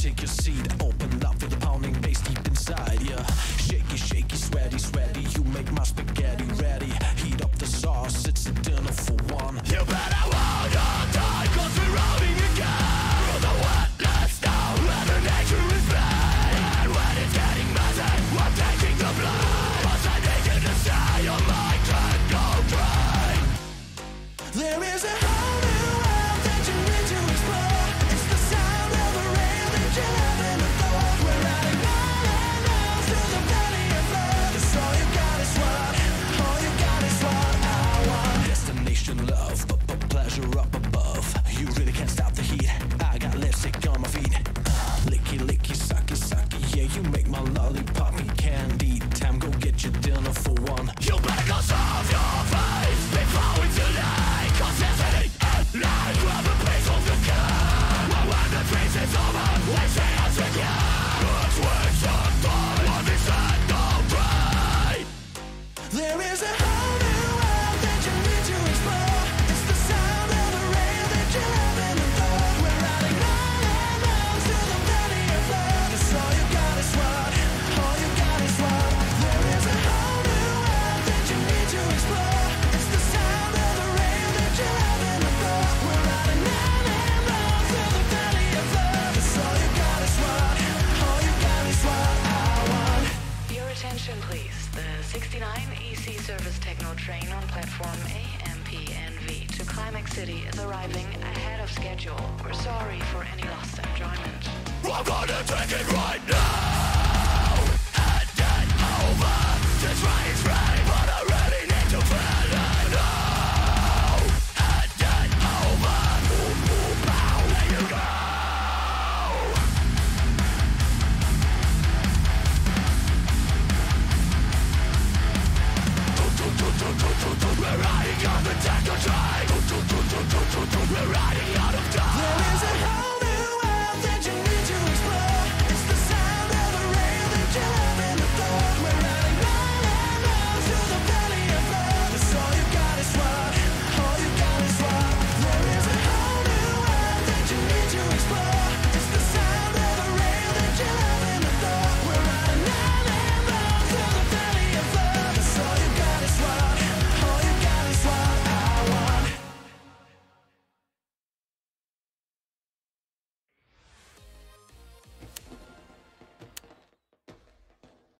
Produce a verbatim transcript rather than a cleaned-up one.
take your seat. Open up, feel the pounding bass deep inside. Yeah, shaky, shaky, sweaty, sweaty. You make my spaghetti ready. Heat up the sauce, it's a dinner for one. You better hold on tight, cause we're rolling again. Through the wetlands now, where the nature is bad. And when it's getting messy, we're taking the blame. Cause I need you to stay, your mind can't go dry. There is a whole new world that you need to explore. It's the sound of a rail that you haven't thought. We're riding round and round through the valley of love. It's all you got is what, all you got is what I want. Destination love, but, but pleasure up above. You really can't stop the heat. I got lipstick on my feet. uh, Licky, licky, sucky, sucky. Yeah, you make my lollipoppy candy. Time, go get your dinner for one. You better go solve your face before it's too late. Cause there's an end line to have a place of the car. Well, when the trace is over, we say us again. Let's waste some time on this end of right. There is a whole new world that you need to explore. It's the sound of the rail that you haven't thought. We're riding round and round through the valley of love. It's all you got is what, all you got is what. There is a whole new world that you need to explore. It's the sound of the rail that you haven't thought. We're riding round and round through the valley of love. It's all you got is what, all you got is what I want. Your attention please. The sixty-nine E C service techno train on platform A M P N V to Climax City is arriving ahead of schedule. We're sorry for any lost enjoyment. I'm gonna take it right now.